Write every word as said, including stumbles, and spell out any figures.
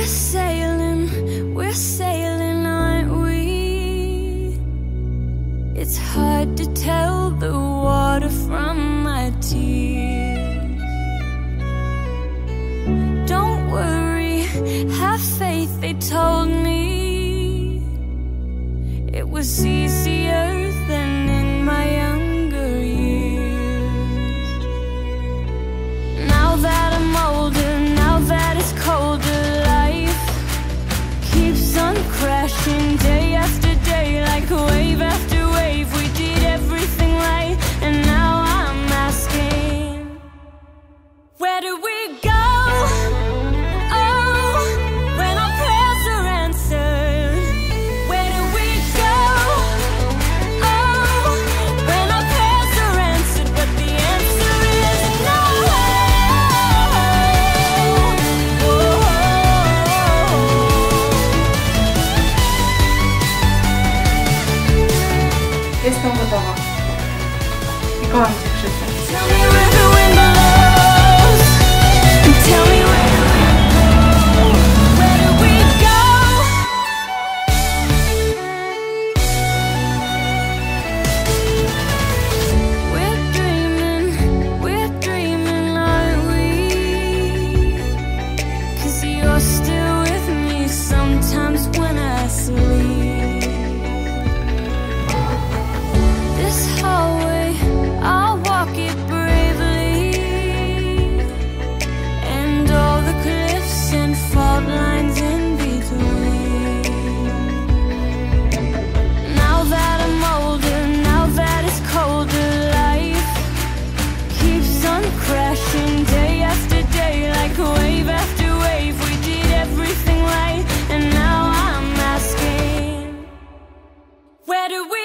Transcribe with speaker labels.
Speaker 1: We're sailing, we're sailing, aren't we? It's hard to tell the water from my tears. Don't worry, have faith, they told me. It was easier than in my younger years. Now that I'm older, now that it's colder, life keeps on crashing day after day, like wave after wave. We did everything right, and now I'm asking, where do we go?
Speaker 2: Jestem gotowa. I kocham Cię, Krzysia. Day after day, like wave after wave, we did everything right, and now I'm asking, where do we